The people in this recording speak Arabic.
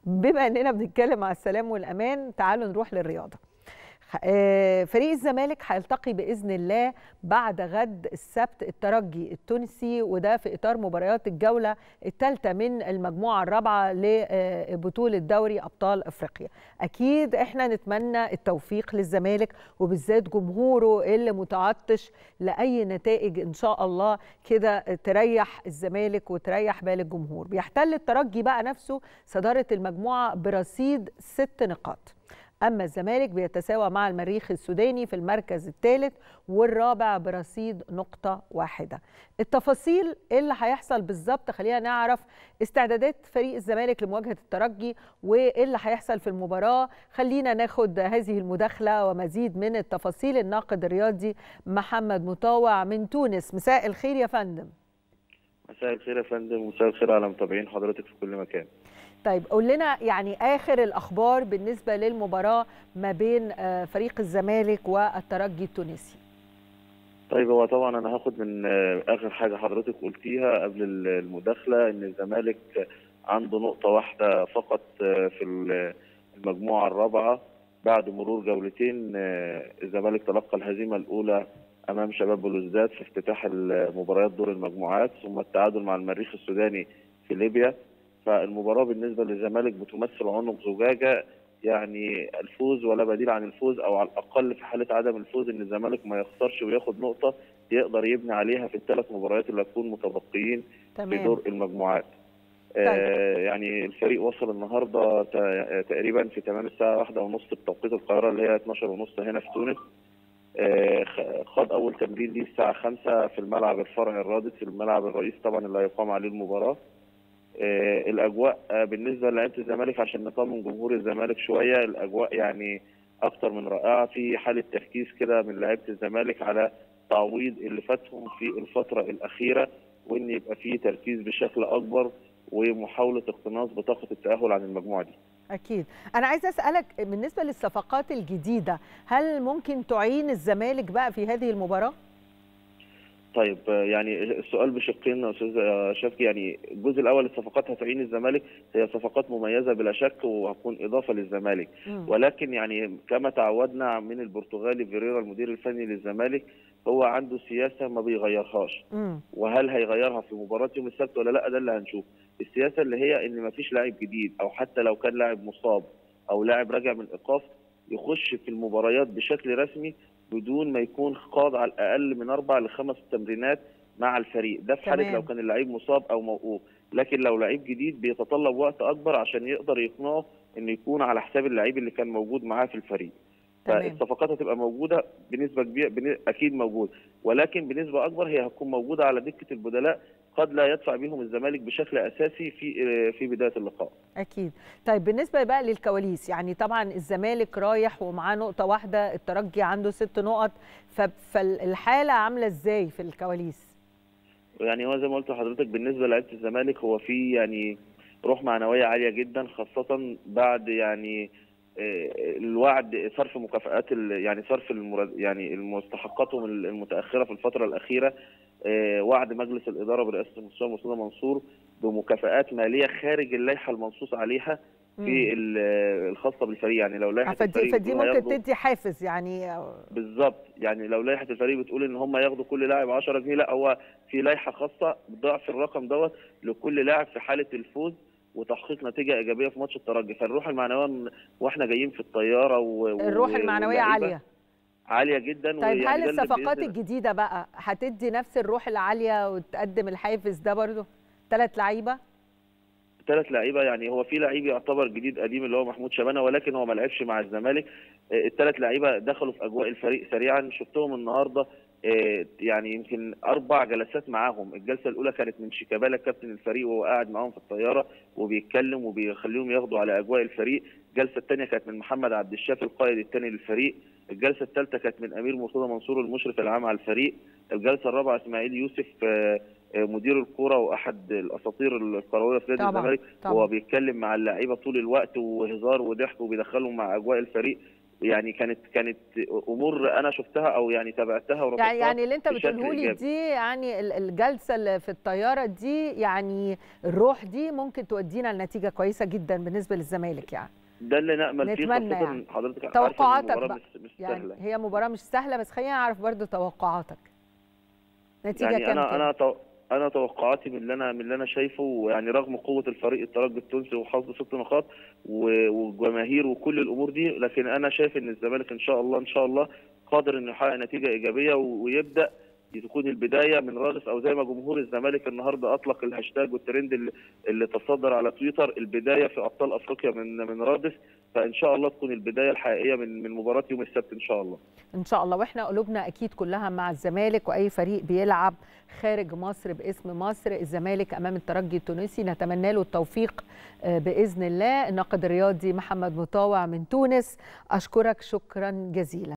بما اننا بنتكلم على السلام والامان، تعالوا نروح للرياضه. فريق الزمالك هيلتقي باذن الله بعد غد السبت الترجي التونسي، وده في اطار مباريات الجوله الثالثه من المجموعه الرابعه لبطوله دوري ابطال افريقيا. اكيد احنا نتمنى التوفيق للزمالك وبالذات جمهوره اللي متعطش لاي نتائج ان شاء الله كده تريح الزمالك وتريح بال الجمهور. بيحتل الترجي بقى نفسه صداره المجموعه برصيد 6 نقاط. أما الزمالك بيتساوى مع المريخ السوداني في المركز الثالث والرابع برصيد نقطة واحدة. التفاصيل اللي هيحصل بالظبط، خلينا نعرف استعدادات فريق الزمالك لمواجهة الترجي وإيه اللي هيحصل في المباراة. خلينا ناخد هذه المداخلة ومزيد من التفاصيل. الناقد الرياضي محمد مطاوع من تونس. مساء الخير يا فندم. مساء الخير يا فندم، ومساء الخير على متابعين حضرتك في كل مكان. طيب قول لنا يعني آخر الأخبار بالنسبة للمباراة ما بين فريق الزمالك والترجي التونسي. طيب هو طبعا أنا هاخد من آخر حاجة حضرتك قلتيها قبل المداخلة، إن الزمالك عنده نقطة واحدة فقط في المجموعة الرابعة بعد مرور جولتين. الزمالك تلقى الهزيمة الأولى أمام شباب بلوزداد في افتتاح المباريات دور المجموعات، ثم التعادل مع المريخ السوداني في ليبيا. فالمباراة بالنسبة للزمالك بتمثل عنق زجاجة، يعني الفوز ولا بديل عن الفوز، أو على الأقل في حالة عدم الفوز إن الزمالك ما يخسرش وياخد نقطة يقدر يبني عليها في الثلاث مباريات اللي هتكون متبقيين في دور المجموعات. يعني الفريق وصل النهارده تقريبا في تمام الساعة 1:30 بتوقيت القاهرة، اللي هي 12:30 هنا في تونس. خاض أول تمرين ليه الساعة 5 في الملعب الفرعي الرادس، في الملعب الرئيسي طبعا اللي هيقام عليه المباراة. الاجواء بالنسبه للاعيبه الزمالك، عشان نطمن جمهور الزمالك شويه، الاجواء يعني اكتر من رائعه، في حاله تركيز كده من لاعيبه الزمالك على تعويض اللي فاتهم في الفتره الاخيره، وان يبقى في تركيز بشكل اكبر ومحاوله اقتناص بطاقه التاهل عن المجموعه دي. اكيد. انا عايزه اسالك بالنسبه للصفقات الجديده، هل ممكن تعين الزمالك بقى في هذه المباراه؟ طيب يعني السؤال بشقين يا استاذ شفقي. يعني الجزء الاول الصفقات هتعين الزمالك، هي صفقات مميزه بلا شك وهتكون اضافه للزمالك، ولكن يعني كما تعودنا من البرتغالي فيريرا المدير الفني للزمالك، هو عنده سياسه ما بيغيرهاش. وهل هيغيرها في مباراه يوم السبت ولا لا؟ ده اللي هنشوف. السياسه اللي هي ان ما فيش لاعب جديد، او حتى لو كان لاعب مصاب او لاعب راجع من ايقاف يخش في المباريات بشكل رسمي بدون ما يكون خاض على الاقل من 4 ل 5 تمرينات مع الفريق ده، في حاله لو كان اللعيب مصاب او موقوف. لكن لو لعيب جديد بيتطلب وقت اكبر عشان يقدر يقنعه انه يكون على حساب اللعيب اللي كان موجود معاه في الفريق. فالصفقات هتبقى موجوده بنسبه كبيره، اكيد موجود، ولكن بنسبه اكبر هي هتكون موجوده على دكه البدلاء، قد لا يدفع بهم الزمالك بشكل اساسي في بدايه اللقاء. اكيد. طيب بالنسبه بقى للكواليس، يعني طبعا الزمالك رايح ومعاه نقطه واحده، الترجي عنده 6 نقط، فالحاله عامله ازاي في الكواليس؟ يعني هو زي ما قلت لحضرتك، بالنسبه لعيبه الزمالك هو في يعني روح معنويه عاليه جدا، خاصه بعد يعني الوعد صرف مكافآت يعني صرف يعني المستحقاتهم المتاخره في الفتره الاخيره. وعد مجلس الاداره برئاسه المستشار مرتضى منصور بمكافآت ماليه خارج اللائحه المنصوص عليها في الخاصه بالفريق. يعني لو لائحه الفريق فدي ممكن تدي حافز يعني. بالظبط، يعني لو لائحه الفريق بتقول ان هم ياخدوا كل لاعب 10 جنيه، لا، هو في لائحه خاصه بضعف الرقم دوت لكل لاعب في حاله الفوز وتحقيق نتيجه ايجابيه في ماتش الترجي. فالروح المعنويه واحنا جايين في الطياره الروح المعنويه عاليه جدا. طيب هل الصفقات الجديده بقى هتدي نفس الروح العاليه وتقدم الحافز ده برضه؟ 3 لعيبه، يعني هو في لعيب يعتبر جديد قديم اللي هو محمود شبانه، ولكن هو ما لعبش مع الزمالك. ال3 لعيبه دخلوا في اجواء الفريق سريعا، شفتهم النهارده يعني يمكن 4 جلسات معاهم. الجلسه الاولى كانت من شيكابالا كابتن الفريق، وهو قاعد معاهم في الطياره وبيتكلم وبيخليهم ياخدوا على اجواء الفريق. الجلسه الثانيه كانت من محمد عبد الشافي القائد الثاني للفريق. الجلسه الثالثه كانت من امير مرتضى منصور المشرف العام على الفريق. الجلسه الرابعه اسماعيل يوسف مدير الكوره واحد الاساطير الكرويه في نادي الزمالك، وهو بيتكلم مع اللعيبه طول الوقت وهزار وضحك وبيدخلهم مع اجواء الفريق. يعني كانت امور انا شفتها او يعني تابعتها ورصدتها يعني اللي انت بشكل بتقوله لي إيجابي. دي، يعني الجلسه اللي في الطياره دي، يعني الروح دي ممكن تودينا لنتيجه كويسه جدا بالنسبه للزمالك يعني. ده اللي نأمل فيه، نتمنى خاصة يعني. إن حضرتك عارفة إن توقعاتك المباراة بقى، مش يعني سهلة. هي مباراه مش سهله، بس خلينا نعرف برضو توقعاتك. نتيجه يعني كام كام؟ أنا توقعاتي من اللي أنا شايفه، يعني رغم قوة الفريق الترجي التونسي وحظه 6 نقاط وجماهير وكل الأمور دي، لكن أنا شايف إن الزمالك إن شاء الله قادر إنه يحقق نتيجة إيجابية ويبدأ تكون البدايه من رادس، او زي ما جمهور الزمالك النهارده اطلق الهاشتاج والترند اللي تصدر على تويتر، البدايه في ابطال افريقيا من رادس. فان شاء الله تكون البدايه الحقيقيه من مباراه يوم السبت ان شاء الله. ان شاء الله، واحنا قلوبنا اكيد كلها مع الزمالك، واي فريق بيلعب خارج مصر باسم مصر. الزمالك امام الترجي التونسي نتمنى له التوفيق باذن الله. الناقد الرياضي محمد مطاوع من تونس، اشكرك شكرا جزيلا.